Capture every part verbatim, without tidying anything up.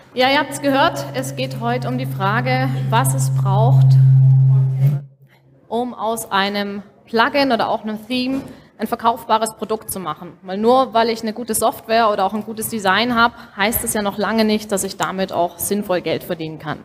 Ja, ihr habt es gehört, es geht heute um die Frage, was es braucht, um aus einem Plugin oder auch einem Theme ein verkaufbares Produkt zu machen. Weil nur weil ich eine gute Software oder auch ein gutes Design habe, heißt es ja noch lange nicht, dass ich damit auch sinnvoll Geld verdienen kann.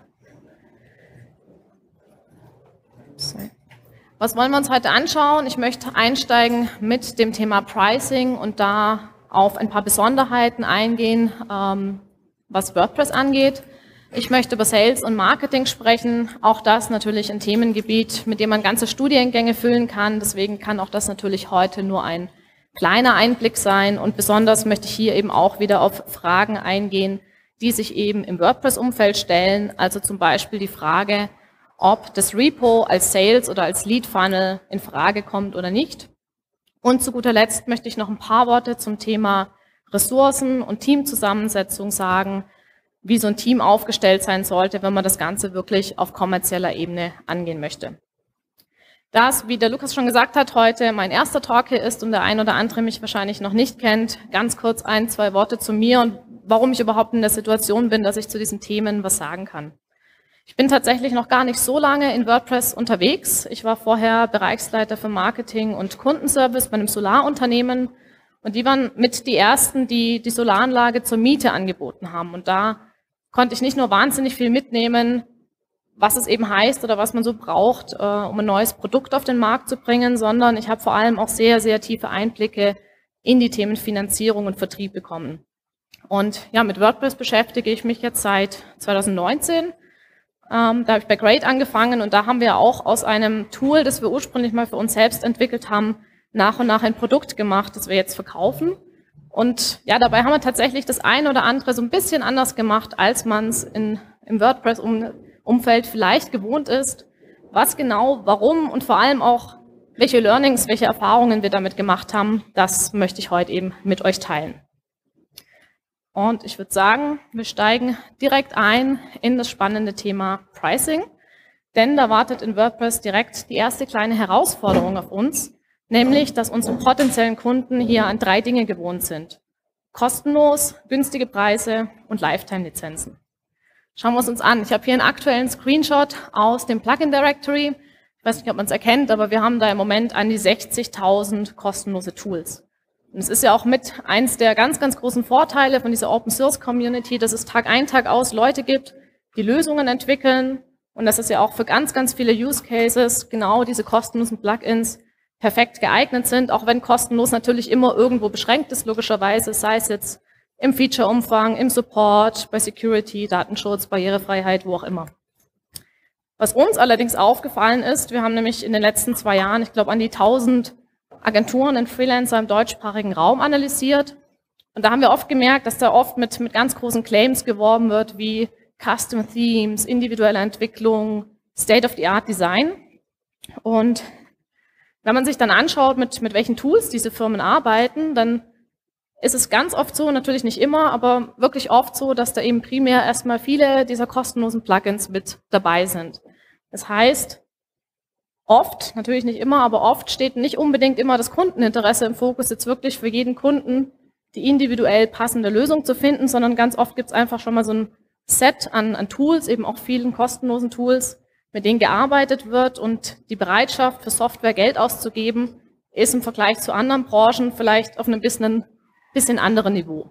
So. Was wollen wir uns heute anschauen? Ich möchte einsteigen mit dem Thema Pricing und da auf ein paar Besonderheiten eingehen, ähm, was WordPress angeht. Ich möchte über Sales und Marketing sprechen. Auch das natürlich ein Themengebiet, mit dem man ganze Studiengänge füllen kann. Deswegen kann auch das natürlich heute nur ein kleiner Einblick sein. Und besonders möchte ich hier eben auch wieder auf Fragen eingehen, die sich eben im WordPress-Umfeld stellen. Also zum Beispiel die Frage, ob das Repo als Sales oder als Lead Funnel in Frage kommt oder nicht. Und zu guter Letzt möchte ich noch ein paar Worte zum Thema Ressourcen und Teamzusammensetzung sagen, wie so ein Team aufgestellt sein sollte, wenn man das Ganze wirklich auf kommerzieller Ebene angehen möchte. Da es, wie der Lukas schon gesagt hat, heute mein erster Talk hier ist und der ein oder andere mich wahrscheinlich noch nicht kennt, ganz kurz ein, zwei Worte zu mir und warum ich überhaupt in der Situation bin, dass ich zu diesen Themen was sagen kann. Ich bin tatsächlich noch gar nicht so lange in WordPress unterwegs. Ich war vorher Bereichsleiter für Marketing und Kundenservice bei einem Solarunternehmen und die waren mit die ersten, die die Solaranlage zur Miete angeboten haben. Und da konnte ich nicht nur wahnsinnig viel mitnehmen, was es eben heißt oder was man so braucht, um ein neues Produkt auf den Markt zu bringen, sondern ich habe vor allem auch sehr, sehr tiefe Einblicke in die Themen Finanzierung und Vertrieb bekommen. Und ja, mit WordPress beschäftige ich mich jetzt seit zweitausendneunzehn. Ähm, da habe ich bei Great angefangen und da haben wir auch aus einem Tool, das wir ursprünglich mal für uns selbst entwickelt haben, nach und nach ein Produkt gemacht, das wir jetzt verkaufen. Und ja, dabei haben wir tatsächlich das eine oder andere so ein bisschen anders gemacht, als man es im WordPress-Umfeld vielleicht gewohnt ist. Was genau, warum und vor allem auch, welche Learnings, welche Erfahrungen wir damit gemacht haben, das möchte ich heute eben mit euch teilen. Und ich würde sagen, wir steigen direkt ein in das spannende Thema Pricing, denn da wartet in WordPress direkt die erste kleine Herausforderung auf uns, nämlich, dass unsere potenziellen Kunden hier an drei Dinge gewohnt sind. Kostenlos, günstige Preise und Lifetime-Lizenzen. Schauen wir es uns an. Ich habe hier einen aktuellen Screenshot aus dem Plugin Directory. Ich weiß nicht, ob man es erkennt, aber wir haben da im Moment an die sechzigtausend kostenlose Tools. Und es ist ja auch mit eins der ganz, ganz großen Vorteile von dieser Open-Source-Community, dass es Tag ein, Tag aus Leute gibt, die Lösungen entwickeln und dass es ja auch für ganz, ganz viele Use-Cases genau diese kostenlosen Plugins perfekt geeignet sind, auch wenn kostenlos natürlich immer irgendwo beschränkt ist, logischerweise, sei es jetzt im Feature-Umfang, im Support, bei Security, Datenschutz, Barrierefreiheit, wo auch immer. Was uns allerdings aufgefallen ist, wir haben nämlich in den letzten zwei Jahren, ich glaube, an die tausend Agenturen und Freelancer im deutschsprachigen Raum analysiert. Und da haben wir oft gemerkt, dass da oft mit, mit ganz großen Claims geworben wird, wie Custom Themes, individuelle Entwicklung, State-of-the-Art Design. Und wenn man sich dann anschaut, mit, mit welchen Tools diese Firmen arbeiten, dann ist es ganz oft so, natürlich nicht immer, aber wirklich oft so, dass da eben primär erstmal viele dieser kostenlosen Plugins mit dabei sind. Das heißt, oft, natürlich nicht immer, aber oft steht nicht unbedingt immer das Kundeninteresse im Fokus, jetzt wirklich für jeden Kunden die individuell passende Lösung zu finden, sondern ganz oft gibt es einfach schon mal so ein Set an, an Tools, eben auch vielen kostenlosen Tools, mit denen gearbeitet wird und die Bereitschaft für Software Geld auszugeben, ist im Vergleich zu anderen Branchen vielleicht auf einem bisschen, bisschen anderen Niveau.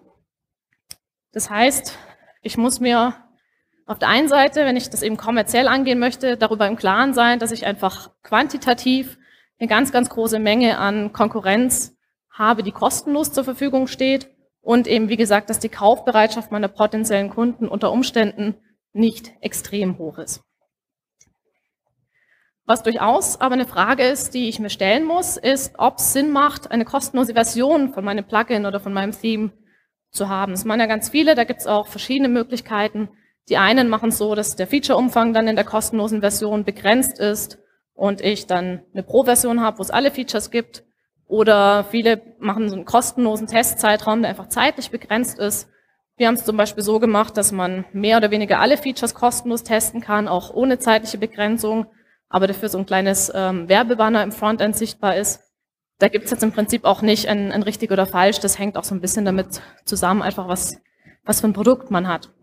Das heißt, ich muss mir auf der einen Seite, wenn ich das eben kommerziell angehen möchte, darüber im Klaren sein, dass ich einfach quantitativ eine ganz, ganz große Menge an Konkurrenz habe, die kostenlos zur Verfügung steht und eben, wie gesagt, dass die Kaufbereitschaft meiner potenziellen Kunden unter Umständen nicht extrem hoch ist. Was durchaus aber eine Frage ist, die ich mir stellen muss, ist, ob es Sinn macht, eine kostenlose Version von meinem Plugin oder von meinem Theme zu haben. Das machen ja ganz viele, da gibt es auch verschiedene Möglichkeiten. Die einen machen es so, dass der Feature-Umfang dann in der kostenlosen Version begrenzt ist und ich dann eine Pro-Version habe, wo es alle Features gibt. Oder viele machen so einen kostenlosen Testzeitraum, der einfach zeitlich begrenzt ist. Wir haben es zum Beispiel so gemacht, dass man mehr oder weniger alle Features kostenlos testen kann, auch ohne zeitliche Begrenzung, aber dafür so ein kleines ähm, Werbebanner im Frontend sichtbar ist. Da gibt es jetzt im Prinzip auch nicht ein, ein richtig oder falsch, das hängt auch so ein bisschen damit zusammen, einfach was, was für ein Produkt man hat.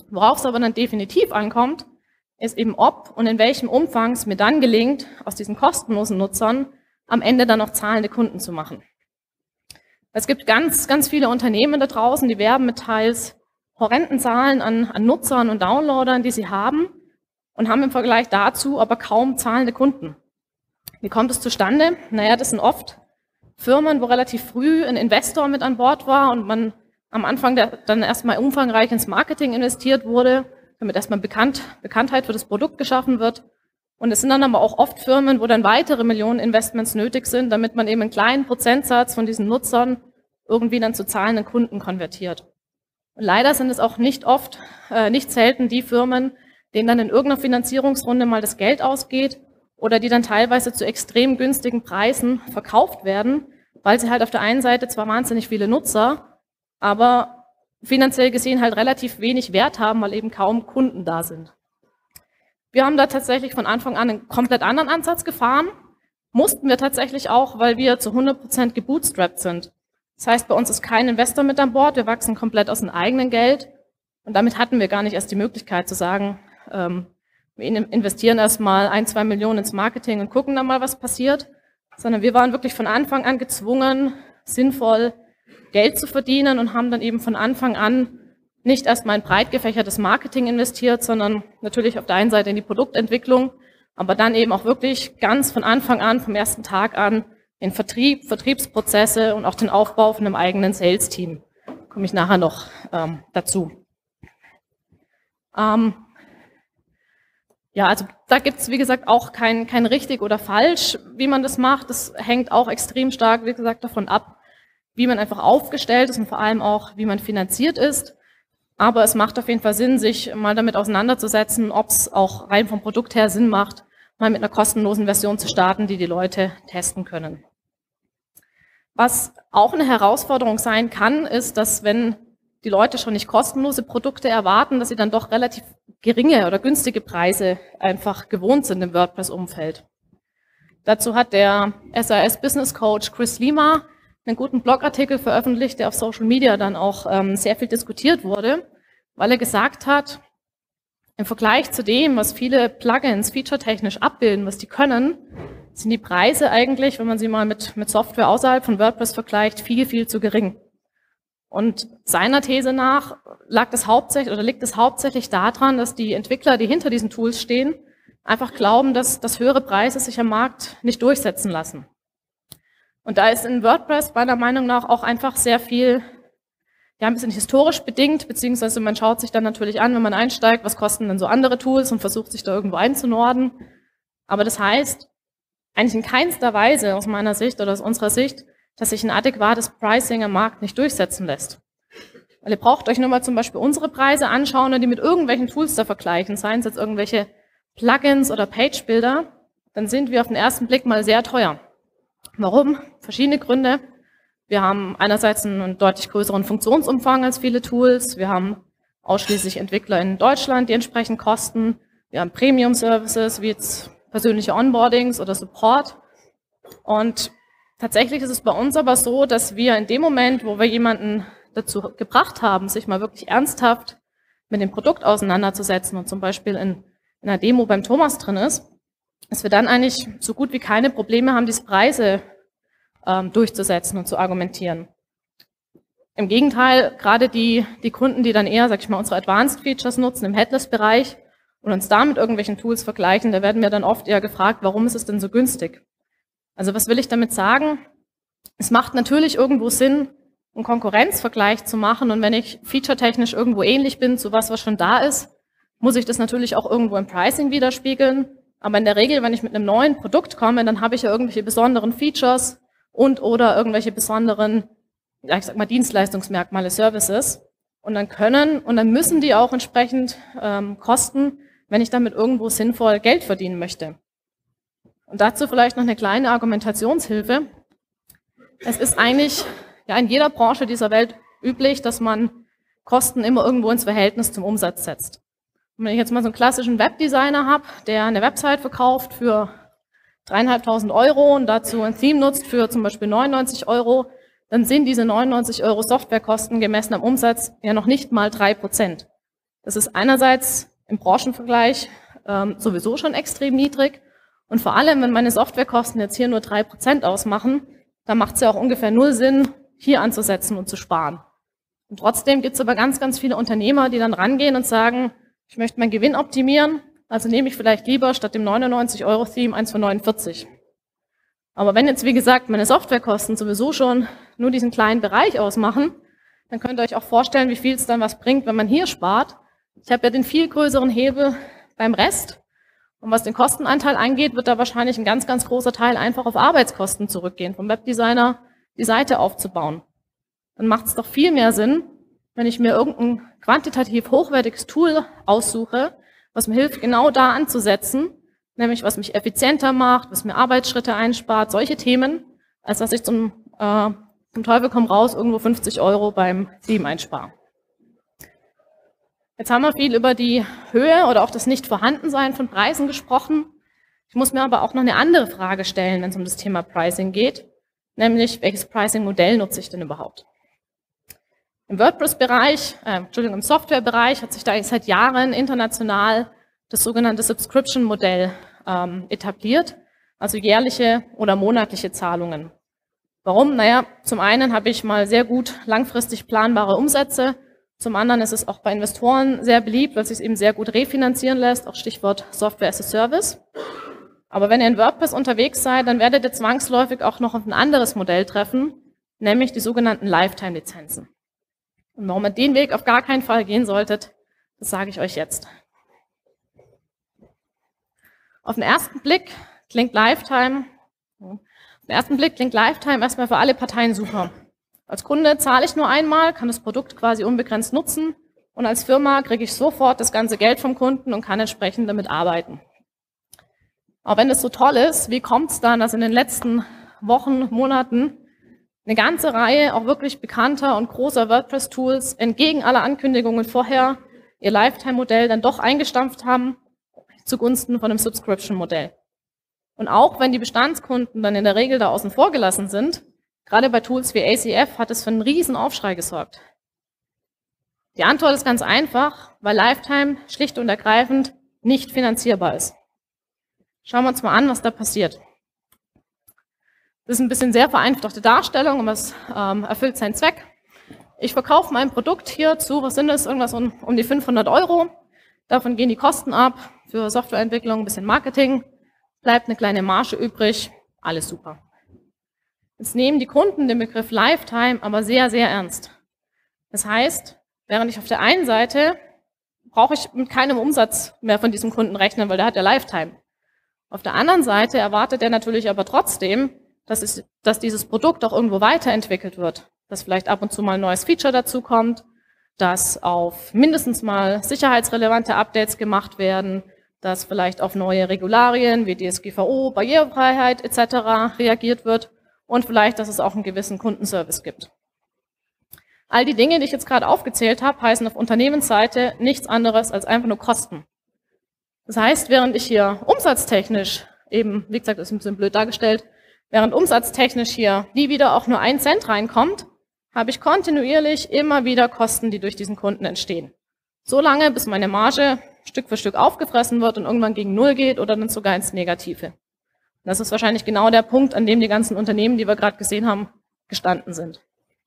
Worauf es aber dann definitiv ankommt, ist eben ob und in welchem Umfang es mir dann gelingt, aus diesen kostenlosen Nutzern am Ende dann noch zahlende Kunden zu machen. Es gibt ganz, ganz viele Unternehmen da draußen, die werben mit teils horrenden Zahlen an, an Nutzern und Downloadern, die sie haben, und haben im Vergleich dazu aber kaum zahlende Kunden. Wie kommt es zustande? Naja, das sind oft Firmen, wo relativ früh ein Investor mit an Bord war und man am Anfang der, dann erstmal umfangreich ins Marketing investiert wurde, damit erstmal Bekannt, Bekanntheit für das Produkt geschaffen wird. Und es sind dann aber auch oft Firmen, wo dann weitere Millionen Investments nötig sind, damit man eben einen kleinen Prozentsatz von diesen Nutzern irgendwie dann zu zahlenden Kunden konvertiert. Und leider sind es auch nicht oft, äh, nicht selten die Firmen, denen dann in irgendeiner Finanzierungsrunde mal das Geld ausgeht oder die dann teilweise zu extrem günstigen Preisen verkauft werden, weil sie halt auf der einen Seite zwar wahnsinnig viele Nutzer, aber finanziell gesehen halt relativ wenig Wert haben, weil eben kaum Kunden da sind. Wir haben da tatsächlich von Anfang an einen komplett anderen Ansatz gefahren, mussten wir tatsächlich auch, weil wir zu hundert Prozent gebootstrapped sind. Das heißt, bei uns ist kein Investor mit an Bord, wir wachsen komplett aus dem eigenen Geld und damit hatten wir gar nicht erst die Möglichkeit zu sagen, ähm, wir investieren erstmal ein, zwei Millionen ins Marketing und gucken dann mal, was passiert, sondern wir waren wirklich von Anfang an gezwungen, sinnvoll Geld zu verdienen und haben dann eben von Anfang an nicht erstmal in breit gefächertes Marketing investiert, sondern natürlich auf der einen Seite in die Produktentwicklung, aber dann eben auch wirklich ganz von Anfang an, vom ersten Tag an, in Vertrieb, Vertriebsprozesse und auch den Aufbau von einem eigenen Sales-Team. Da komme ich nachher noch ähm, dazu. Ähm, ja, also da gibt es, wie gesagt, auch kein, kein richtig oder falsch, wie man das macht. Das hängt auch extrem stark, wie gesagt, davon ab, wie man einfach aufgestellt ist und vor allem auch, wie man finanziert ist. Aber es macht auf jeden Fall Sinn, sich mal damit auseinanderzusetzen, ob es auch rein vom Produkt her Sinn macht, mal mit einer kostenlosen Version zu starten, die die Leute testen können. Was auch eine Herausforderung sein kann, ist, dass wenn die Leute schon nicht kostenlose Produkte erwarten, dass sie dann doch relativ geringe oder günstige Preise einfach gewohnt sind im WordPress-Umfeld. Dazu hat der S A S Business Coach Chris Lima einen guten Blogartikel veröffentlicht, der auf Social Media dann auch ähm, sehr viel diskutiert wurde, weil er gesagt hat, im Vergleich zu dem, was viele Plugins featuretechnisch abbilden, was die können, sind die Preise eigentlich, wenn man sie mal mit, mit Software außerhalb von WordPress vergleicht, viel, viel zu gering. Und seiner These nach lag das hauptsächlich oder liegt es hauptsächlich daran, dass die Entwickler, die hinter diesen Tools stehen, einfach glauben, dass, dass höhere Preise sich am Markt nicht durchsetzen lassen. Und da ist in WordPress meiner Meinung nach auch einfach sehr viel, ja, ein bisschen historisch bedingt, beziehungsweise man schaut sich dann natürlich an, wenn man einsteigt, was kosten denn so andere Tools und versucht sich da irgendwo einzunorden. Aber das heißt, eigentlich in keinster Weise aus meiner Sicht oder aus unserer Sicht, dass sich ein adäquates Pricing am Markt nicht durchsetzen lässt. Weil ihr braucht euch nur mal zum Beispiel unsere Preise anschauen und die mit irgendwelchen Tools da vergleichen, seien es jetzt irgendwelche Plugins oder Page-Builder, dann sind wir auf den ersten Blick mal sehr teuer. Warum? Verschiedene Gründe. Wir haben einerseits einen deutlich größeren Funktionsumfang als viele Tools. Wir haben ausschließlich Entwickler in Deutschland, die entsprechend kosten. Wir haben Premium-Services wie jetzt persönliche Onboardings oder Support. Und tatsächlich ist es bei uns aber so, dass wir in dem Moment, wo wir jemanden dazu gebracht haben, sich mal wirklich ernsthaft mit dem Produkt auseinanderzusetzen und zum Beispiel in, in einer Demo beim Thomas drin ist, dass wir dann eigentlich so gut wie keine Probleme haben, diese Preise ähm, durchzusetzen und zu argumentieren. Im Gegenteil, gerade die, die Kunden, die dann eher, sag ich mal, unsere Advanced Features nutzen im Headless-Bereich und uns da mit irgendwelchen Tools vergleichen, da werden wir dann oft eher gefragt, warum ist es denn so günstig? Also was will ich damit sagen? Es macht natürlich irgendwo Sinn, einen Konkurrenzvergleich zu machen und wenn ich featuretechnisch irgendwo ähnlich bin zu was, was schon da ist, muss ich das natürlich auch irgendwo im Pricing widerspiegeln. Aber in der Regel, wenn ich mit einem neuen Produkt komme, dann habe ich ja irgendwelche besonderen Features und oder irgendwelche besonderen, ja, ich sag mal, Dienstleistungsmerkmale, Services. Und dann können und dann müssen die auch entsprechend ähm, kosten, wenn ich damit irgendwo sinnvoll Geld verdienen möchte. Und dazu vielleicht noch eine kleine Argumentationshilfe. Es ist eigentlich ja in jeder Branche dieser Welt üblich, dass man Kosten immer irgendwo ins Verhältnis zum Umsatz setzt. Und wenn ich jetzt mal so einen klassischen Webdesigner habe, der eine Website verkauft für dreieinhalbtausend Euro und dazu ein Theme nutzt für zum Beispiel neunundneunzig Euro, dann sind diese neunundneunzig Euro Softwarekosten gemessen am Umsatz ja noch nicht mal drei Prozent. Das ist einerseits im Branchenvergleich ähm, sowieso schon extrem niedrig und vor allem, wenn meine Softwarekosten jetzt hier nur drei Prozent ausmachen, dann macht es ja auch ungefähr null Sinn, hier anzusetzen und zu sparen. Und trotzdem gibt es aber ganz, ganz viele Unternehmer, die dann rangehen und sagen, ich möchte meinen Gewinn optimieren, also nehme ich vielleicht lieber statt dem neunundneunzig Euro Theme eins für neunundvierzig. Aber wenn jetzt, wie gesagt, meine Softwarekosten sowieso schon nur diesen kleinen Bereich ausmachen, dann könnt ihr euch auch vorstellen, wie viel es dann was bringt, wenn man hier spart. Ich habe ja den viel größeren Hebel beim Rest. Und was den Kostenanteil angeht, wird da wahrscheinlich ein ganz, ganz großer Teil einfach auf Arbeitskosten zurückgehen, vom Webdesigner die Seite aufzubauen. Dann macht es doch viel mehr Sinn, wenn ich mir irgendein quantitativ hochwertiges Tool aussuche, was mir hilft, genau da anzusetzen, nämlich was mich effizienter macht, was mir Arbeitsschritte einspart, solche Themen, als dass ich zum, äh, zum Teufel komm raus irgendwo fünfzig Euro beim Theme einspare. Jetzt haben wir viel über die Höhe oder auch das Nicht-Vorhandensein von Preisen gesprochen. Ich muss mir aber auch noch eine andere Frage stellen, wenn es um das Thema Pricing geht, nämlich welches Pricing-Modell nutze ich denn überhaupt? Im WordPress-Bereich, äh, Entschuldigung, im Software-Bereich hat sich da seit Jahren international das sogenannte Subscription-Modell ähm, etabliert, also jährliche oder monatliche Zahlungen. Warum? Naja, zum einen habe ich mal sehr gut langfristig planbare Umsätze, zum anderen ist es auch bei Investoren sehr beliebt, weil es sich eben sehr gut refinanzieren lässt, auch Stichwort Software as a Service. Aber wenn ihr in WordPress unterwegs seid, dann werdet ihr zwangsläufig auch noch auf ein anderes Modell treffen, nämlich die sogenannten Lifetime-Lizenzen. Und warum ihr den Weg auf gar keinen Fall gehen solltet, das sage ich euch jetzt. Auf den ersten Blick klingt Lifetime, auf den ersten Blick klingt Lifetime erstmal für alle Parteien super. Als Kunde zahle ich nur einmal, kann das Produkt quasi unbegrenzt nutzen und als Firma kriege ich sofort das ganze Geld vom Kunden und kann entsprechend damit arbeiten. Aber wenn das so toll ist, wie kommt es dann, dass in den letzten Wochen, Monaten eine ganze Reihe auch wirklich bekannter und großer WordPress-Tools entgegen aller Ankündigungen vorher ihr Lifetime-Modell dann doch eingestampft haben zugunsten von einem Subscription-Modell? Und auch wenn die Bestandskunden dann in der Regel da außen vor gelassen sind, gerade bei Tools wie A C F hat es für einen riesen Aufschrei gesorgt. Die Antwort ist ganz einfach, weil Lifetime schlicht und ergreifend nicht finanzierbar ist. Schauen wir uns mal an, was da passiert. Das ist ein bisschen sehr vereinfachte Darstellung, aber es ähm, erfüllt seinen Zweck. Ich verkaufe mein Produkt hier zu, was sind das, irgendwas um, um die fünfhundert Euro. Davon gehen die Kosten ab, für Softwareentwicklung, ein bisschen Marketing, bleibt eine kleine Marge übrig, alles super. Jetzt nehmen die Kunden den Begriff Lifetime aber sehr, sehr ernst. Das heißt, während ich auf der einen Seite brauche ich mit keinem Umsatz mehr von diesem Kunden rechnen, weil der hat ja Lifetime. Auf der anderen Seite erwartet er natürlich aber trotzdem, dass, es, dass dieses Produkt auch irgendwo weiterentwickelt wird, dass vielleicht ab und zu mal ein neues Feature dazu kommt, dass auf mindestens mal sicherheitsrelevante Updates gemacht werden, dass vielleicht auf neue Regularien wie D S G V O, Barrierefreiheit et cetera reagiert wird und vielleicht, dass es auch einen gewissen Kundenservice gibt. All die Dinge, die ich jetzt gerade aufgezählt habe, heißen auf Unternehmensseite nichts anderes als einfach nur Kosten. Das heißt, während ich hier umsatztechnisch eben, wie gesagt, das ist ein bisschen blöd dargestellt, während umsatztechnisch hier nie wieder auch nur ein Cent reinkommt, habe ich kontinuierlich immer wieder Kosten, die durch diesen Kunden entstehen. So lange, bis meine Marge Stück für Stück aufgefressen wird und irgendwann gegen Null geht oder dann sogar ins Negative. Das ist wahrscheinlich genau der Punkt, an dem die ganzen Unternehmen, die wir gerade gesehen haben, gestanden sind.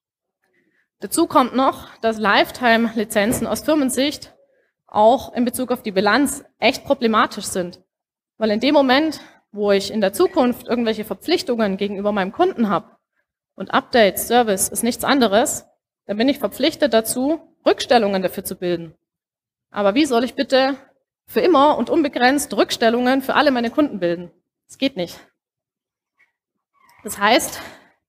Dazu kommt noch, dass Lifetime-Lizenzen aus Firmensicht auch in Bezug auf die Bilanz echt problematisch sind. Weil in dem Moment, wo ich in der Zukunft irgendwelche Verpflichtungen gegenüber meinem Kunden habe und Updates, Service ist nichts anderes, dann bin ich verpflichtet dazu, Rückstellungen dafür zu bilden. Aber wie soll ich bitte für immer und unbegrenzt Rückstellungen für alle meine Kunden bilden? Das geht nicht. Das heißt,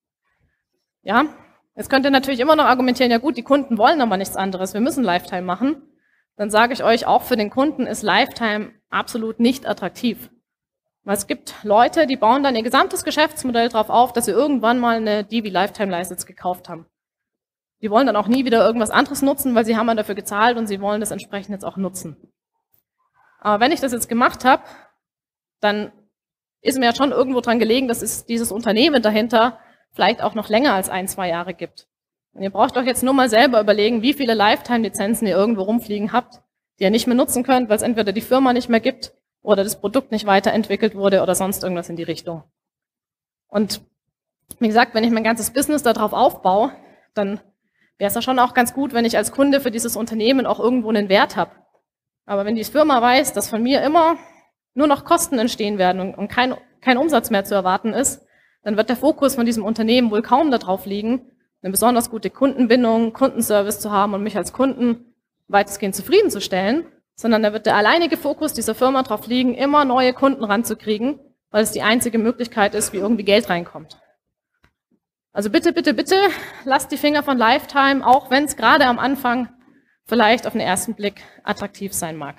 ja, jetzt könnt ihr natürlich immer noch argumentieren, ja gut, die Kunden wollen aber nichts anderes, wir müssen Lifetime machen. Dann sage ich euch, auch für den Kunden ist Lifetime absolut nicht attraktiv. Weil es gibt Leute, die bauen dann ihr gesamtes Geschäftsmodell darauf auf, dass sie irgendwann mal eine Divi Lifetime License gekauft haben. Die wollen dann auch nie wieder irgendwas anderes nutzen, weil sie haben ja dafür gezahlt und sie wollen das entsprechend jetzt auch nutzen. Aber wenn ich das jetzt gemacht habe, dann ist mir ja schon irgendwo dran gelegen, dass es dieses Unternehmen dahinter vielleicht auch noch länger als ein, zwei Jahre gibt. Und ihr braucht doch jetzt nur mal selber überlegen, wie viele Lifetime-Lizenzen ihr irgendwo rumfliegen habt, die ihr nicht mehr nutzen könnt, weil es entweder die Firma nicht mehr gibt oder das Produkt nicht weiterentwickelt wurde oder sonst irgendwas in die Richtung. Und wie gesagt, wenn ich mein ganzes Business darauf aufbaue, dann wäre es ja schon auch ganz gut, wenn ich als Kunde für dieses Unternehmen auch irgendwo einen Wert habe. Aber wenn die Firma weiß, dass von mir immer nur noch Kosten entstehen werden und kein, kein Umsatz mehr zu erwarten ist, dann wird der Fokus von diesem Unternehmen wohl kaum darauf liegen, eine besonders gute Kundenbindung, Kundenservice zu haben und mich als Kunden weitestgehend zufriedenzustellen, sondern da wird der alleinige Fokus dieser Firma darauf liegen, immer neue Kunden ranzukriegen, weil es die einzige Möglichkeit ist, wie irgendwie Geld reinkommt. Also bitte, bitte, bitte, lasst die Finger von Lifetime, auch wenn es gerade am Anfang vielleicht auf den ersten Blick attraktiv sein mag.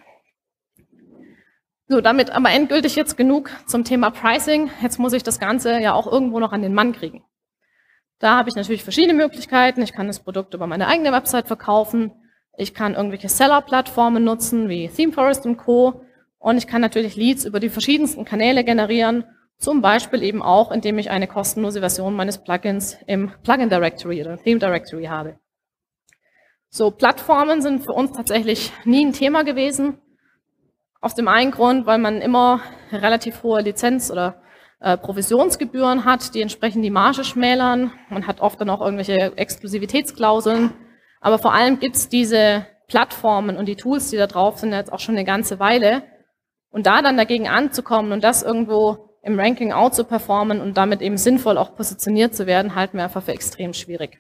So, damit aber endgültig jetzt genug zum Thema Pricing. Jetzt muss ich das Ganze ja auch irgendwo noch an den Mann kriegen. Da habe ich natürlich verschiedene Möglichkeiten. Ich kann das Produkt über meine eigene Website verkaufen. Ich kann irgendwelche Seller-Plattformen nutzen, wie ThemeForest und Co. Und ich kann natürlich Leads über die verschiedensten Kanäle generieren, zum Beispiel eben auch, indem ich eine kostenlose Version meines Plugins im Plugin Directory oder Theme Directory habe. So, Plattformen sind für uns tatsächlich nie ein Thema gewesen. Aus dem einen Grund, weil man immer relativ hohe Lizenz- oder äh, Provisionsgebühren hat, die entsprechend die Marge schmälern. Man hat oft dann auch irgendwelche Exklusivitätsklauseln. Aber vor allem gibt es diese Plattformen und die Tools, die da drauf sind, jetzt auch schon eine ganze Weile. Und da dann dagegen anzukommen und das irgendwo im Ranking out zu performen und damit eben sinnvoll auch positioniert zu werden, halten wir einfach für extrem schwierig.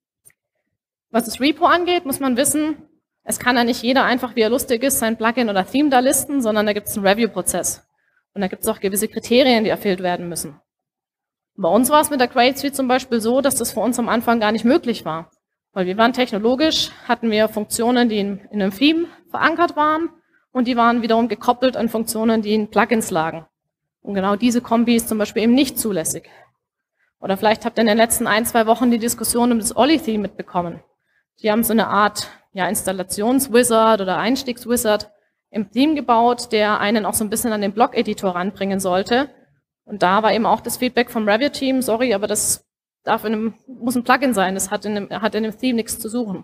Was das Repo angeht, muss man wissen, es kann ja nicht jeder einfach, wie er lustig ist, sein Plugin oder Theme da listen, sondern da gibt es einen Review-Prozess. Und da gibt es auch gewisse Kriterien, die erfüllt werden müssen. Bei uns war es mit der Create Suite zum Beispiel so, dass das für uns am Anfang gar nicht möglich war. Weil wir waren technologisch, hatten wir Funktionen, die in, in einem Theme verankert waren und die waren wiederum gekoppelt an Funktionen, die in Plugins lagen. Und genau diese Kombi ist zum Beispiel eben nicht zulässig. Oder vielleicht habt ihr in den letzten ein, zwei Wochen die Diskussion um das Olli-Theme mitbekommen. Die haben so eine Art ja, Installations-Wizard oder Einstiegs-Wizard im Theme gebaut, der einen auch so ein bisschen an den Blog-Editor ranbringen sollte. Und da war eben auch das Feedback vom Review-Team, sorry, aber das darf in einem, muss ein Plugin sein, das hat in, einem, hat in dem Theme nichts zu suchen.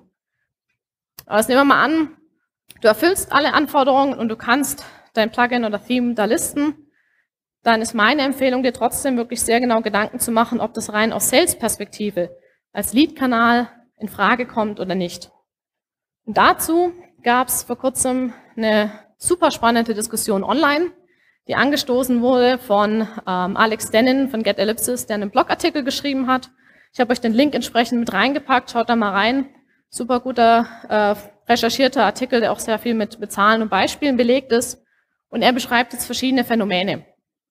Aber jetzt nehmen wir mal an, du erfüllst alle Anforderungen und du kannst dein Plugin oder Theme da listen, dann ist meine Empfehlung, dir trotzdem wirklich sehr genau Gedanken zu machen, ob das rein aus Sales-Perspektive als Lead-Kanal in Frage kommt oder nicht. Und dazu gab es vor kurzem eine super spannende Diskussion online, die angestoßen wurde von ähm, Alex Denin von Get Ellipsis, der einen Blogartikel geschrieben hat. Ich habe euch den Link entsprechend mit reingepackt, schaut da mal rein. Super guter, äh, recherchierter Artikel, der auch sehr viel mit, mit Zahlen und Beispielen belegt ist. Und er beschreibt jetzt verschiedene Phänomene.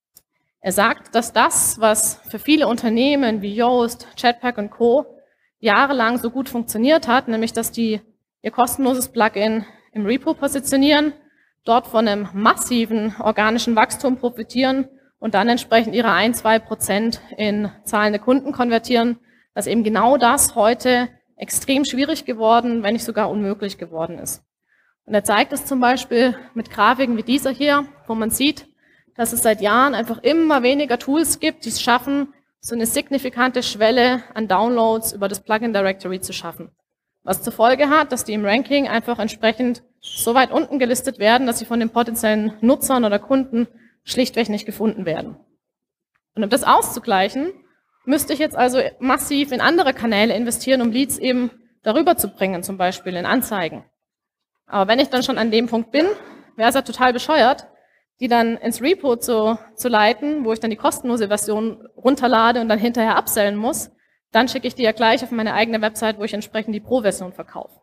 Er sagt, dass das, was für viele Unternehmen wie Yoast, Jetpack und Co. jahrelang so gut funktioniert hat, nämlich dass die ihr kostenloses Plugin im Repo positionieren, dort von einem massiven organischen Wachstum profitieren und dann entsprechend ihre ein, zwei Prozent in zahlende Kunden konvertieren, dass eben genau das heute extrem schwierig geworden, wenn nicht sogar unmöglich geworden ist. Und er zeigt es zum Beispiel mit Grafiken wie dieser hier, wo man sieht, dass es seit Jahren einfach immer weniger Tools gibt, die es schaffen, so eine signifikante Schwelle an Downloads über das Plugin Directory zu schaffen. Was zur Folge hat, dass die im Ranking einfach entsprechend so weit unten gelistet werden, dass sie von den potenziellen Nutzern oder Kunden schlichtweg nicht gefunden werden. Und um das auszugleichen, müsste ich jetzt also massiv in andere Kanäle investieren, um Leads eben darüber zu bringen, zum Beispiel in Anzeigen. Aber wenn ich dann schon an dem Punkt bin, wäre es ja total bescheuert, die dann ins Repo zu, zu leiten, wo ich dann die kostenlose Version runterlade und dann hinterher upsellen muss. Dann schicke ich die ja gleich auf meine eigene Website, wo ich entsprechend die Pro-Version verkaufe.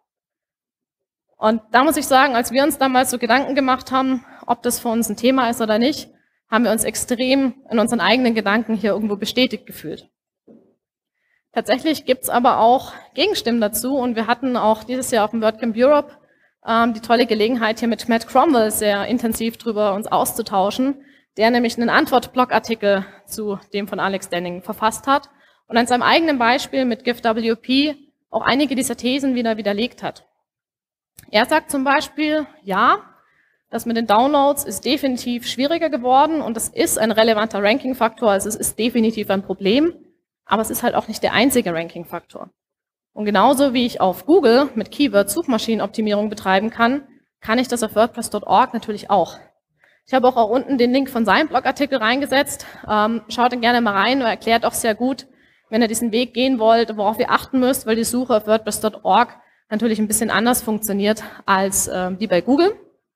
Und da muss ich sagen, als wir uns damals so Gedanken gemacht haben, ob das für uns ein Thema ist oder nicht, haben wir uns extrem in unseren eigenen Gedanken hier irgendwo bestätigt gefühlt. Tatsächlich gibt es aber auch Gegenstimmen dazu und wir hatten auch dieses Jahr auf dem WordCamp Europe ähm, die tolle Gelegenheit, hier mit Matt Cromwell sehr intensiv drüber uns auszutauschen, der nämlich einen Antwort-Blogartikel zu dem von Alex Denning verfasst hat und an seinem eigenen Beispiel mit GiveWP auch einige dieser Thesen wieder widerlegt hat. Er sagt zum Beispiel, ja, das mit den Downloads ist definitiv schwieriger geworden und das ist ein relevanter Ranking-Faktor, also es ist definitiv ein Problem, aber es ist halt auch nicht der einzige Ranking-Faktor. Und genauso wie ich auf Google mit Keyword-Suchmaschinenoptimierung betreiben kann, kann ich das auf WordPress Punkt org natürlich auch. Ich habe auch, auch unten den Link von seinem Blogartikel reingesetzt. Ähm, schaut dann gerne mal rein, er erklärt auch sehr gut, wenn ihr diesen Weg gehen wollt, worauf ihr achten müsst, weil die Suche auf WordPress Punkt org natürlich ein bisschen anders funktioniert als äh, die bei Google.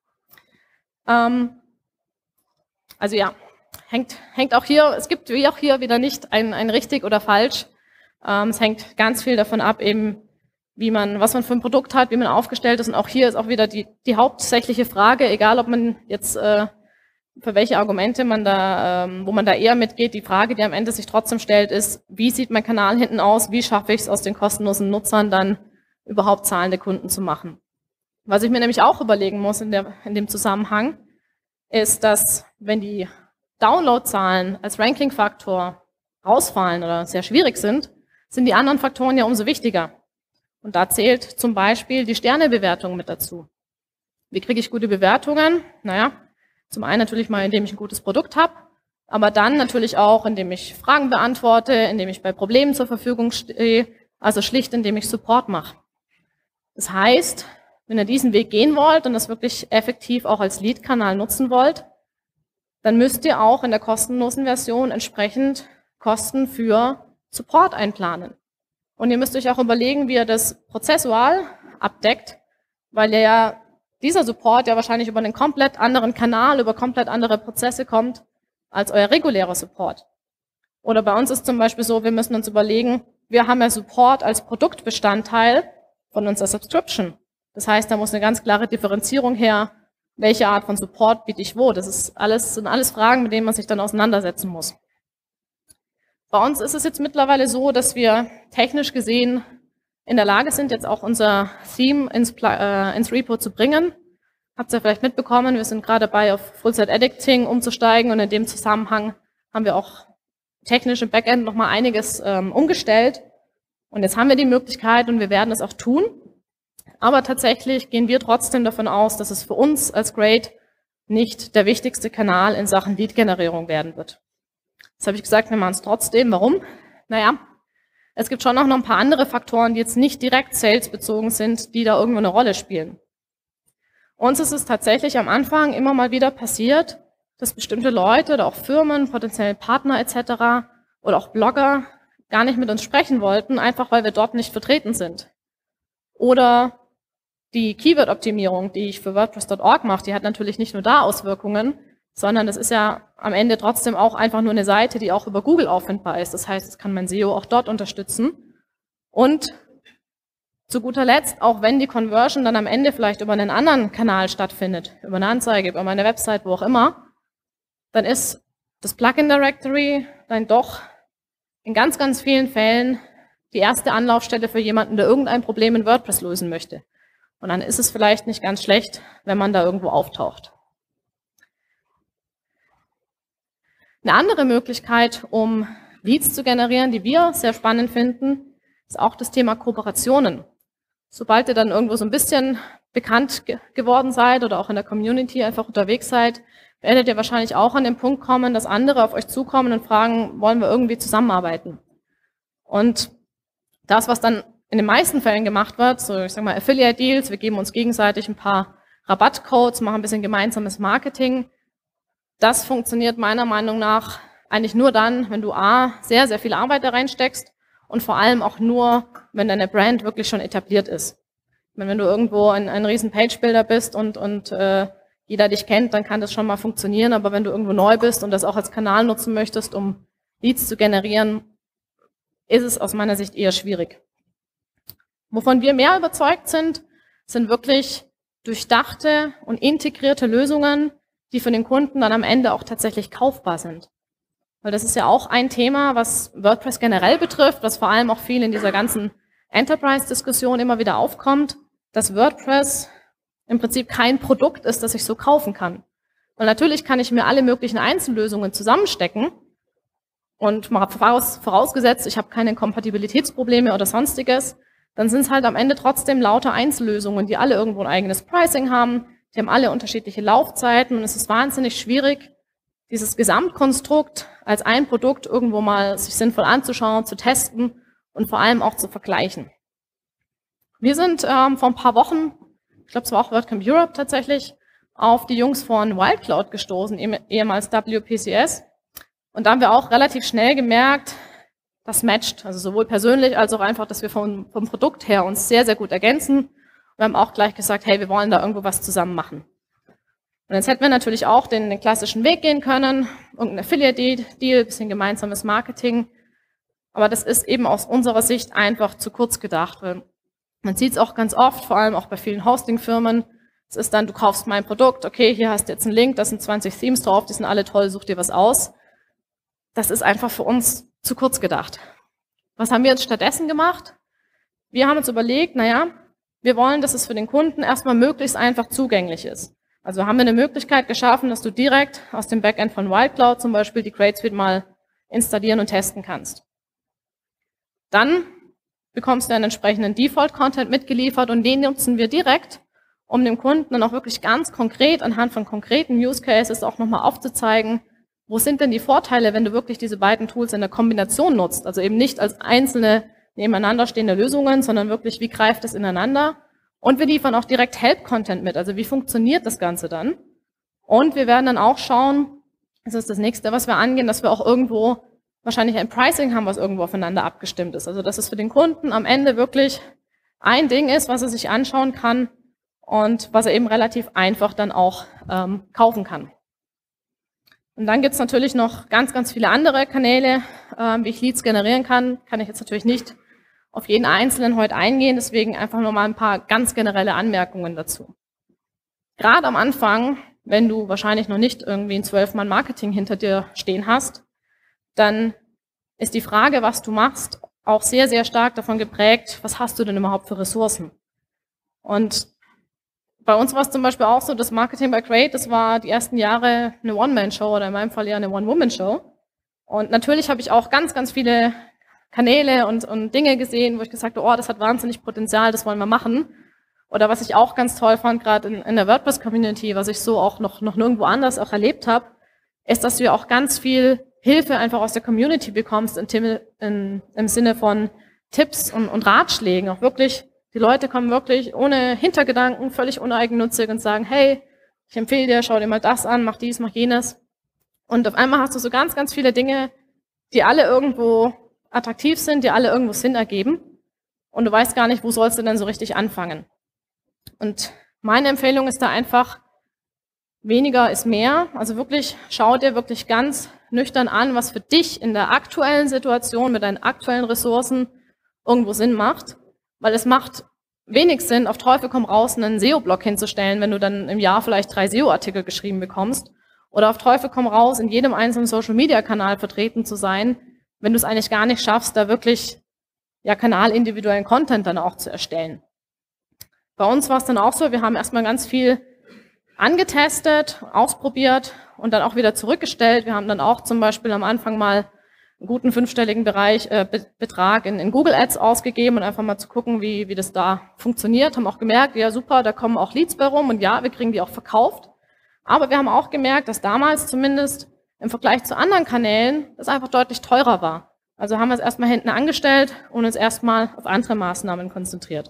Ähm, also ja, hängt, hängt auch hier, es gibt wie auch hier wieder nicht ein, ein richtig oder falsch. Ähm, es hängt ganz viel davon ab, eben wie man, was man für ein Produkt hat, wie man aufgestellt ist. Und auch hier ist auch wieder die, die hauptsächliche Frage, egal ob man jetzt äh, für welche Argumente man da, ähm, wo man da eher mitgeht, die Frage, die am Ende sich trotzdem stellt, ist, wie sieht mein Kanal hinten aus, wie schaffe ich es aus den kostenlosen Nutzern dann überhaupt zahlende Kunden zu machen. Was ich mir nämlich auch überlegen muss in, der, in dem Zusammenhang, ist, dass wenn die Downloadzahlen als Ranking-Faktor rausfallen oder sehr schwierig sind, sind die anderen Faktoren ja umso wichtiger. Und da zählt zum Beispiel die Sternebewertung mit dazu. Wie kriege ich gute Bewertungen? Naja, zum einen natürlich mal, indem ich ein gutes Produkt habe, aber dann natürlich auch, indem ich Fragen beantworte, indem ich bei Problemen zur Verfügung stehe, also schlicht, indem ich Support mache. Das heißt, wenn ihr diesen Weg gehen wollt und das wirklich effektiv auch als Lead-Kanal nutzen wollt, dann müsst ihr auch in der kostenlosen Version entsprechend Kosten für Support einplanen. Und ihr müsst euch auch überlegen, wie ihr das prozessual abdeckt, weil ihr ja dieser Support ja wahrscheinlich über einen komplett anderen Kanal, über komplett andere Prozesse kommt, als euer regulärer Support. Oder bei uns ist zum Beispiel so, wir müssen uns überlegen, wir haben ja Support als Produktbestandteil von unserer Subscription. Das heißt, da muss eine ganz klare Differenzierung her, welche Art von Support biete ich wo. Das ist alles, sind alles Fragen, mit denen man sich dann auseinandersetzen muss. Bei uns ist es jetzt mittlerweile so, dass wir technisch gesehen in der Lage sind, jetzt auch unser Theme ins, äh, ins Repo zu bringen. Habt ihr ja vielleicht mitbekommen, wir sind gerade dabei, auf Full-Site-Editing umzusteigen und in dem Zusammenhang haben wir auch technisch im Backend nochmal einiges ähm, umgestellt. Und jetzt haben wir die Möglichkeit und wir werden es auch tun. Aber tatsächlich gehen wir trotzdem davon aus, dass es für uns als Grade nicht der wichtigste Kanal in Sachen Lead-Generierung werden wird. Das habe ich gesagt, wir machen es trotzdem. Warum? Naja, es gibt schon auch noch ein paar andere Faktoren, die jetzt nicht direkt salesbezogen sind, die da irgendwo eine Rolle spielen. Uns ist es tatsächlich am Anfang immer mal wieder passiert, dass bestimmte Leute oder auch Firmen, potenzielle Partner et cetera oder auch Blogger gar nicht mit uns sprechen wollten, einfach weil wir dort nicht vertreten sind. Oder die Keyword-Optimierung, die ich für WordPress Punkt org mache, die hat natürlich nicht nur da Auswirkungen, sondern das ist ja am Ende trotzdem auch einfach nur eine Seite, die auch über Google auffindbar ist. Das heißt, es kann mein S E O auch dort unterstützen. Und zu guter Letzt, auch wenn die Conversion dann am Ende vielleicht über einen anderen Kanal stattfindet, über eine Anzeige, über meine Website, wo auch immer, dann ist das Plugin Directory dann doch in ganz, ganz vielen Fällen die erste Anlaufstelle für jemanden, der irgendein Problem in WordPress lösen möchte. Und dann ist es vielleicht nicht ganz schlecht, wenn man da irgendwo auftaucht. Eine andere Möglichkeit, um Leads zu generieren, die wir sehr spannend finden, ist auch das Thema Kooperationen. Sobald ihr dann irgendwo so ein bisschen bekannt ge geworden seid oder auch in der Community einfach unterwegs seid, werdet ihr wahrscheinlich auch an den Punkt kommen, dass andere auf euch zukommen und fragen, wollen wir irgendwie zusammenarbeiten? Und das, was dann in den meisten Fällen gemacht wird, so ich sag mal Affiliate Deals, wir geben uns gegenseitig ein paar Rabattcodes, machen ein bisschen gemeinsames Marketing. Das funktioniert meiner Meinung nach eigentlich nur dann, wenn du A, sehr, sehr viel Arbeit da reinsteckst und vor allem auch nur, wenn deine Brand wirklich schon etabliert ist. Wenn du irgendwo ein, ein riesen Page-Builder bist und, und äh, jeder dich kennt, dann kann das schon mal funktionieren, aber wenn du irgendwo neu bist und das auch als Kanal nutzen möchtest, um Leads zu generieren, ist es aus meiner Sicht eher schwierig. Wovon wir mehr überzeugt sind, sind wirklich durchdachte und integrierte Lösungen, die für den Kunden dann am Ende auch tatsächlich kaufbar sind. Weil das ist ja auch ein Thema, was WordPress generell betrifft, was vor allem auch viel in dieser ganzen Enterprise-Diskussion immer wieder aufkommt, dass WordPress im Prinzip kein Produkt ist, das ich so kaufen kann. Weil natürlich kann ich mir alle möglichen Einzellösungen zusammenstecken und mal voraus, vorausgesetzt, ich habe keine Kompatibilitätsprobleme oder sonstiges, dann sind es halt am Ende trotzdem lauter Einzellösungen, die alle irgendwo ein eigenes Pricing haben, die haben alle unterschiedliche Laufzeiten und es ist wahnsinnig schwierig, dieses Gesamtkonstrukt als ein Produkt irgendwo mal sich sinnvoll anzuschauen, zu testen und vor allem auch zu vergleichen. Wir sind ähm, vor ein paar Wochen ich glaube, es war auch WordCamp Europe tatsächlich, auf die Jungs von Wildcloud gestoßen, ehemals W P C S. Und da haben wir auch relativ schnell gemerkt, das matcht, also sowohl persönlich als auch einfach, dass wir vom, vom Produkt her uns sehr, sehr gut ergänzen. Wir haben auch gleich gesagt, hey, wir wollen da irgendwo was zusammen machen. Und jetzt hätten wir natürlich auch den, den klassischen Weg gehen können, irgendein Affiliate-Deal, bisschen gemeinsames Marketing. Aber das ist eben aus unserer Sicht einfach zu kurz gedacht. Weil man sieht es auch ganz oft, vor allem auch bei vielen Hosting-Firmen. Es ist dann, du kaufst mein Produkt, okay, hier hast du jetzt einen Link, da sind zwanzig Themes drauf, die sind alle toll, such dir was aus. Das ist einfach für uns zu kurz gedacht. Was haben wir jetzt stattdessen gemacht? Wir haben uns überlegt, naja, wir wollen, dass es für den Kunden erstmal möglichst einfach zugänglich ist. Also haben wir eine Möglichkeit geschaffen, dass du direkt aus dem Backend von Wildcloud zum Beispiel die Create Suite mal installieren und testen kannst. Dann bekommst du einen entsprechenden Default-Content mitgeliefert und den nutzen wir direkt, um dem Kunden dann auch wirklich ganz konkret anhand von konkreten Use Cases auch nochmal aufzuzeigen, wo sind denn die Vorteile, wenn du wirklich diese beiden Tools in der Kombination nutzt, also eben nicht als einzelne nebeneinander stehende Lösungen, sondern wirklich, wie greift es ineinander? Und wir liefern auch direkt Help-Content mit, also wie funktioniert das Ganze dann? Und wir werden dann auch schauen, das ist das Nächste, was wir angehen, dass wir auch irgendwo wahrscheinlich ein Pricing haben, was irgendwo aufeinander abgestimmt ist. Also dass es für den Kunden am Ende wirklich ein Ding ist, was er sich anschauen kann und was er eben relativ einfach dann auch ähm, kaufen kann. Und dann gibt es natürlich noch ganz, ganz viele andere Kanäle, ähm, wie ich Leads generieren kann. Kann ich jetzt natürlich nicht auf jeden einzelnen heute eingehen, deswegen einfach nur mal ein paar ganz generelle Anmerkungen dazu. Gerade am Anfang, wenn du wahrscheinlich noch nicht irgendwie ein zwölf Mann Marketing hinter dir stehen hast, dann ist die Frage, was du machst, auch sehr, sehr stark davon geprägt, was hast du denn überhaupt für Ressourcen? Und bei uns war es zum Beispiel auch so, das Marketing by Create, das war die ersten Jahre eine One-Man-Show oder in meinem Fall eher eine One-Woman-Show. Und natürlich habe ich auch ganz, ganz viele Kanäle und, und Dinge gesehen, wo ich gesagt habe, oh, das hat wahnsinnig Potenzial, das wollen wir machen. Oder was ich auch ganz toll fand, gerade in, in der WordPress-Community, was ich so auch noch, noch nirgendwo anders auch erlebt habe, ist, dass du ja auch ganz viel Hilfe einfach aus der Community bekommst, in, in, im Sinne von Tipps und, und Ratschlägen. Auch wirklich, die Leute kommen wirklich ohne Hintergedanken, völlig uneigennützig und sagen, hey, ich empfehle dir, schau dir mal das an, mach dies, mach jenes. Und auf einmal hast du so ganz, ganz viele Dinge, die alle irgendwo attraktiv sind, die alle irgendwo Sinn ergeben. Und du weißt gar nicht, wo sollst du denn so richtig anfangen. Und meine Empfehlung ist da einfach, weniger ist mehr. Also wirklich, schau dir wirklich ganz nüchtern an, was für dich in der aktuellen Situation mit deinen aktuellen Ressourcen irgendwo Sinn macht. Weil es macht wenig Sinn, auf Teufel komm raus, einen S E O-Blog hinzustellen, wenn du dann im Jahr vielleicht drei S E O-Artikel geschrieben bekommst. Oder auf Teufel komm raus, in jedem einzelnen Social-Media-Kanal vertreten zu sein, wenn du es eigentlich gar nicht schaffst, da wirklich ja kanalindividuellen Content dann auch zu erstellen. Bei uns war es dann auch so, wir haben erstmal ganz viel angetestet, ausprobiert und dann auch wieder zurückgestellt. Wir haben dann auch zum Beispiel am Anfang mal einen guten fünfstelligen Bereich, äh, Betrag in, in Google Ads ausgegeben und einfach mal zu gucken, wie, wie das da funktioniert. Haben auch gemerkt, ja super, da kommen auch Leads bei rum und ja, wir kriegen die auch verkauft. Aber wir haben auch gemerkt, dass damals zumindest im Vergleich zu anderen Kanälen das einfach deutlich teurer war. Also haben wir es erstmal hinten angestellt und uns erstmal auf andere Maßnahmen konzentriert.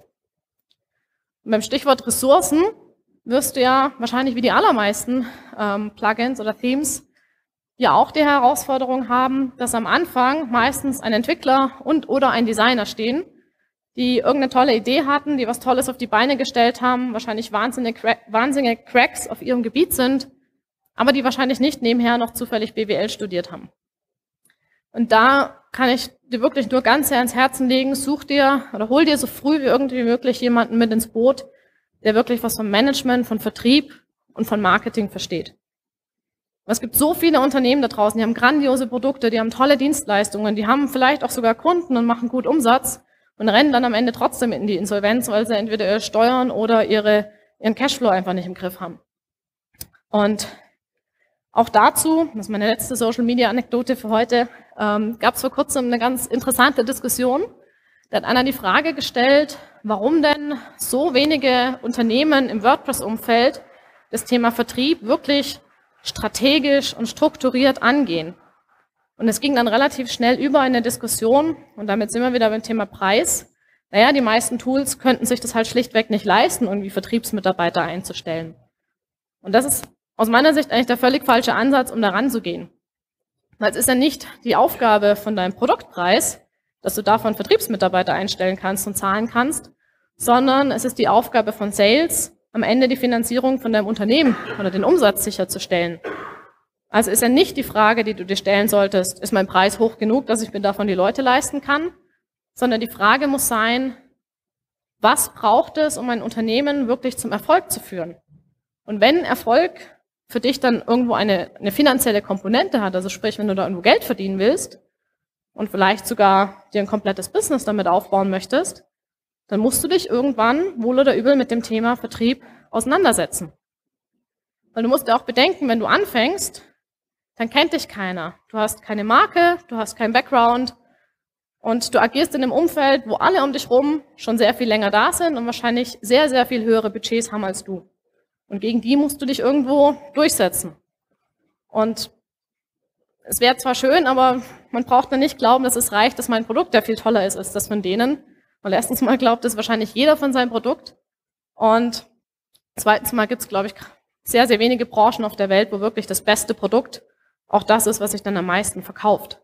Und beim Stichwort Ressourcen wirst du ja wahrscheinlich wie die allermeisten ähm, Plugins oder Themes ja auch die Herausforderung haben, dass am Anfang meistens ein Entwickler und oder ein Designer stehen, die irgendeine tolle Idee hatten, die was Tolles auf die Beine gestellt haben, wahrscheinlich wahnsinnige, Crack, wahnsinnige Cracks auf ihrem Gebiet sind, aber die wahrscheinlich nicht nebenher noch zufällig B W L studiert haben. Und da kann ich dir wirklich nur ganz sehr ans Herzen legen, such dir oder hol dir so früh wie irgendwie möglich jemanden mit ins Boot, der wirklich was vom Management, von Vertrieb und von Marketing versteht. Es gibt so viele Unternehmen da draußen, die haben grandiose Produkte, die haben tolle Dienstleistungen, die haben vielleicht auch sogar Kunden und machen gut Umsatz und rennen dann am Ende trotzdem in die Insolvenz, weil sie entweder ihre Steuern oder ihre, ihren Cashflow einfach nicht im Griff haben. Und auch dazu, das ist meine letzte Social-Media-Anekdote für heute, ähm, gab es vor kurzem eine ganz interessante Diskussion. Da hat einer die Frage gestellt, warum denn so wenige Unternehmen im WordPress-Umfeld das Thema Vertrieb wirklich strategisch und strukturiert angehen. Und es ging dann relativ schnell über in der Diskussion, und damit sind wir wieder beim Thema Preis. Naja, die meisten Tools könnten sich das halt schlichtweg nicht leisten, irgendwie Vertriebsmitarbeiter einzustellen. Und das ist aus meiner Sicht eigentlich der völlig falsche Ansatz, um da ranzugehen. Weil es ist ja nicht die Aufgabe von deinem Produktpreis, dass du davon Vertriebsmitarbeiter einstellen kannst und zahlen kannst, sondern es ist die Aufgabe von Sales, am Ende die Finanzierung von deinem Unternehmen oder den Umsatz sicherzustellen. Also ist ja nicht die Frage, die du dir stellen solltest, ist mein Preis hoch genug, dass ich mir davon die Leute leisten kann, sondern die Frage muss sein, was braucht es, um ein Unternehmen wirklich zum Erfolg zu führen? Und wenn Erfolg für dich dann irgendwo eine, eine finanzielle Komponente hat, also sprich, wenn du da irgendwo Geld verdienen willst und vielleicht sogar dir ein komplettes Business damit aufbauen möchtest, dann musst du dich irgendwann wohl oder übel mit dem Thema Vertrieb auseinandersetzen. Weil du musst ja auch bedenken, wenn du anfängst, dann kennt dich keiner. Du hast keine Marke, du hast keinen Background und du agierst in einem Umfeld, wo alle um dich rum schon sehr viel länger da sind und wahrscheinlich sehr, sehr viel höhere Budgets haben als du. Und gegen die musst du dich irgendwo durchsetzen. Und es wäre zwar schön, aber man braucht dann nicht glauben, dass es reicht, dass mein Produkt, der viel toller ist als das von denen. Weil erstens mal glaubt es wahrscheinlich jeder von seinem Produkt. Und zweitens mal gibt es, glaube ich, sehr, sehr wenige Branchen auf der Welt, wo wirklich das beste Produkt auch das ist, was sich dann am meisten verkauft.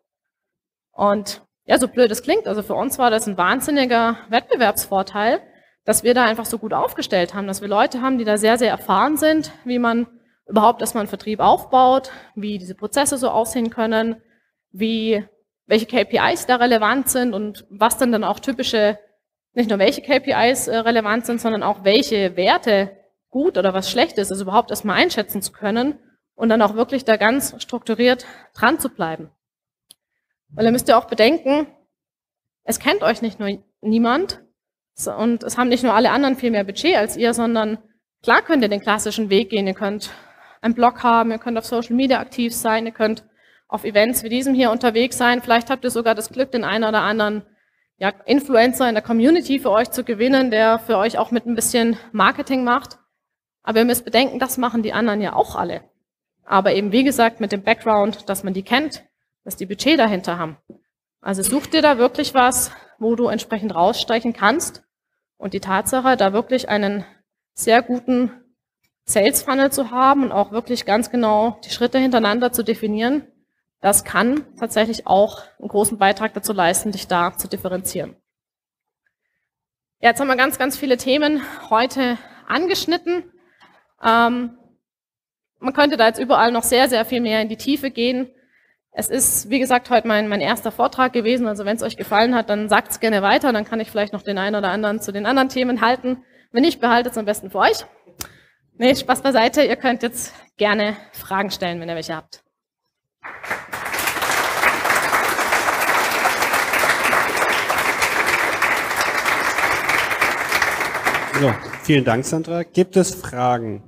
Und ja, so blöd es klingt, also für uns war das ein wahnsinniger Wettbewerbsvorteil, dass wir da einfach so gut aufgestellt haben, dass wir Leute haben, die da sehr, sehr erfahren sind, wie man überhaupt erstmal einen Vertrieb aufbaut, wie diese Prozesse so aussehen können, wie, welche K P Is da relevant sind und was dann dann auch typische, nicht nur welche K P Is äh, relevant sind, sondern auch welche Werte gut oder was schlecht ist, also überhaupt erstmal einschätzen zu können und dann auch wirklich da ganz strukturiert dran zu bleiben. Weil ihr müsst ja auch bedenken, es kennt euch nicht nur niemand, und es haben nicht nur alle anderen viel mehr Budget als ihr, sondern klar könnt ihr den klassischen Weg gehen. Ihr könnt einen Blog haben, ihr könnt auf Social Media aktiv sein, ihr könnt auf Events wie diesem hier unterwegs sein. Vielleicht habt ihr sogar das Glück, den einen oder anderen ja, Influencer in der Community für euch zu gewinnen, der für euch auch mit ein bisschen Marketing macht. Aber ihr müsst bedenken, das machen die anderen ja auch alle. Aber eben, wie gesagt, mit dem Background, dass man die kennt, dass die Budget dahinter haben. Also such dir da wirklich was, wo du entsprechend rausstreichen kannst. Und die Tatsache, da wirklich einen sehr guten Sales Funnel zu haben und auch wirklich ganz genau die Schritte hintereinander zu definieren, das kann tatsächlich auch einen großen Beitrag dazu leisten, dich da zu differenzieren. Ja, jetzt haben wir ganz, ganz viele Themen heute angeschnitten. Ähm, man könnte da jetzt überall noch sehr, sehr viel mehr in die Tiefe gehen. Es ist, wie gesagt, heute mein, mein erster Vortrag gewesen, also wenn es euch gefallen hat, dann sagt es gerne weiter, dann kann ich vielleicht noch den einen oder anderen zu den anderen Themen halten. Wenn nicht, behaltet es am besten für euch. Nee, Spaß beiseite, ihr könnt jetzt gerne Fragen stellen, wenn ihr welche habt. So, vielen Dank, Sandra. Gibt es Fragen?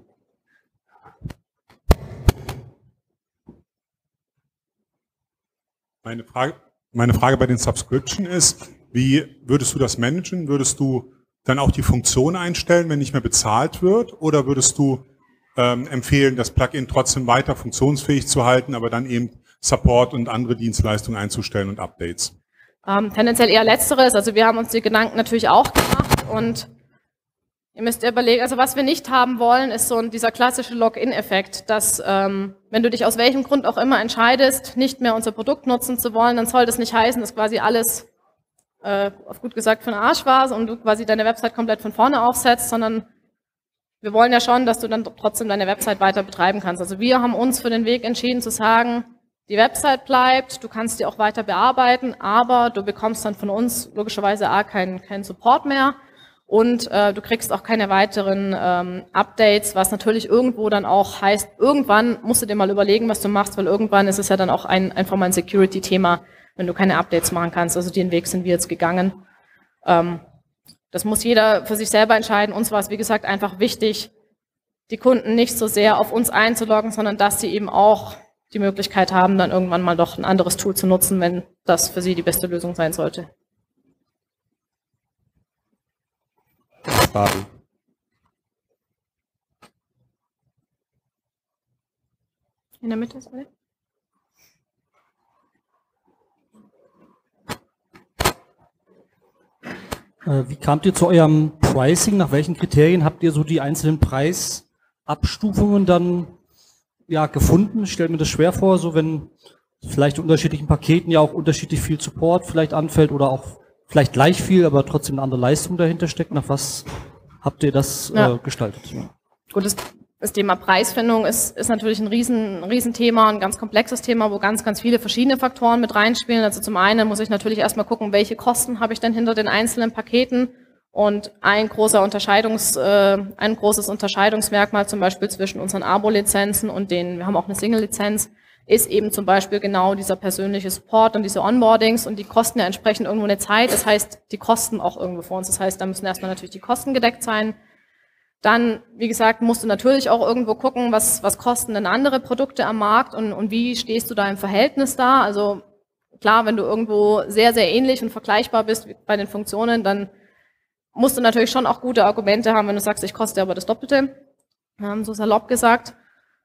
Meine Frage, meine Frage bei den Subscription ist, wie würdest du das managen? Würdest du dann auch die Funktion einstellen, wenn nicht mehr bezahlt wird? Oder würdest du ähm, empfehlen, das Plugin trotzdem weiter funktionsfähig zu halten, aber dann eben Support und andere Dienstleistungen einzustellen und Updates? Ähm, tendenziell eher Letzteres. Also wir haben uns die Gedanken natürlich auch gemacht und ihr müsst überlegen, also was wir nicht haben wollen, ist so ein, dieser klassische Login-Effekt, dass ähm, wenn du dich aus welchem Grund auch immer entscheidest, nicht mehr unser Produkt nutzen zu wollen, dann soll das nicht heißen, dass quasi alles, äh, auf gut gesagt, für den Arsch war und du quasi deine Website komplett von vorne aufsetzt, sondern wir wollen ja schon, dass du dann trotzdem deine Website weiter betreiben kannst. Also wir haben uns für den Weg entschieden zu sagen, die Website bleibt, du kannst die auch weiter bearbeiten, aber du bekommst dann von uns logischerweise A, keinen keinen Support mehr. Und äh, du kriegst auch keine weiteren ähm, Updates, was natürlich irgendwo dann auch heißt, irgendwann musst du dir mal überlegen, was du machst, weil irgendwann ist es ja dann auch ein, einfach mal ein Security-Thema, wenn du keine Updates machen kannst. Also den Weg sind wir jetzt gegangen. Ähm, das muss jeder für sich selber entscheiden. Uns war es, wie gesagt, einfach wichtig, die Kunden nicht so sehr auf uns einzuloggen, sondern dass sie eben auch die Möglichkeit haben, dann irgendwann mal doch ein anderes Tool zu nutzen, wenn das für sie die beste Lösung sein sollte. Fragen. In der Mitte ist alle. Wie kamt ihr zu eurem Pricing? Nach welchen Kriterien habt ihr so die einzelnen Preisabstufungen dann ja, gefunden? Ich stelle mir das schwer vor, so wenn vielleicht in unterschiedlichen Paketen ja auch unterschiedlich viel Support vielleicht anfällt oder auch vielleicht gleich viel, aber trotzdem eine andere Leistung dahinter steckt. Nach was habt ihr das ja. äh, gestaltet? Ja. Gut, das, das Thema Preisfindung ist, ist natürlich ein riesen, ein Riesenthema, ein ganz komplexes Thema, wo ganz, ganz viele verschiedene Faktoren mit reinspielen. Also zum einen muss ich natürlich erstmal gucken, welche Kosten habe ich denn hinter den einzelnen Paketen. Und ein großer Unterscheidungs, äh, ein großes Unterscheidungsmerkmal zum Beispiel zwischen unseren Abo-Lizenzen und den, wir haben auch eine Single-Lizenz, ist eben zum Beispiel genau dieser persönliche Support und diese Onboardings, und die kosten ja entsprechend irgendwo eine Zeit. Das heißt, die kosten auch irgendwo vor uns. Das heißt, da müssen erstmal natürlich die Kosten gedeckt sein. Dann, wie gesagt, musst du natürlich auch irgendwo gucken, was, was kosten denn andere Produkte am Markt und, und wie stehst du da im Verhältnis da. Also klar, wenn du irgendwo sehr, sehr ähnlich und vergleichbar bist bei den Funktionen, dann musst du natürlich schon auch gute Argumente haben, wenn du sagst, ich koste aber das Doppelte, so salopp gesagt.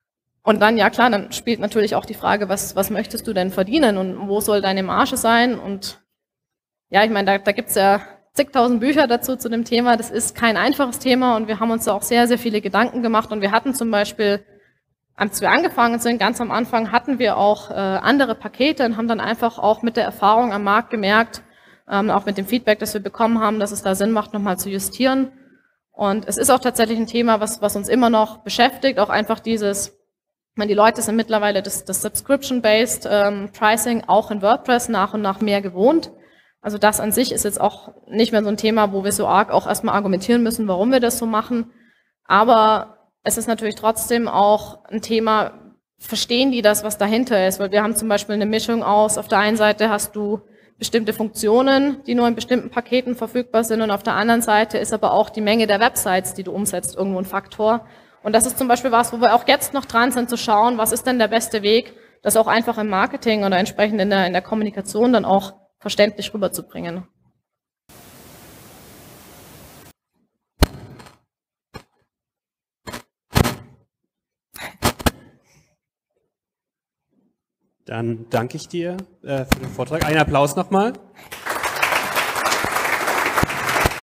Und dann, ja klar, dann spielt natürlich auch die Frage, was, was möchtest du denn verdienen und wo soll deine Marge sein? Und ja, ich meine, da, da gibt's ja zigtausend Bücher dazu zu dem Thema. Das ist kein einfaches Thema und wir haben uns da auch sehr, sehr viele Gedanken gemacht. Und wir hatten zum Beispiel, als wir angefangen sind, ganz am Anfang hatten wir auch äh, andere Pakete und haben dann einfach auch mit der Erfahrung am Markt gemerkt, ähm, auch mit dem Feedback, das wir bekommen haben, dass es da Sinn macht, nochmal zu justieren. Und es ist auch tatsächlich ein Thema, was, was uns immer noch beschäftigt, auch einfach dieses, ich meine, die Leute sind mittlerweile das, das Subscription-based ähm, Pricing auch in WordPress nach und nach mehr gewohnt. Also das an sich ist jetzt auch nicht mehr so ein Thema, wo wir so arg auch erstmal argumentieren müssen, warum wir das so machen. Aber es ist natürlich trotzdem auch ein Thema, verstehen die das, was dahinter ist? Weil wir haben zum Beispiel eine Mischung aus, auf der einen Seite hast du bestimmte Funktionen, die nur in bestimmten Paketen verfügbar sind, und auf der anderen Seite ist aber auch die Menge der Websites, die du umsetzt, irgendwo ein Faktor. Und das ist zum Beispiel was, wo wir auch jetzt noch dran sind zu schauen, was ist denn der beste Weg, das auch einfach im Marketing oder entsprechend in der, in der Kommunikation dann auch verständlich rüberzubringen. Dann danke ich dir äh, für den Vortrag. Einen Applaus nochmal.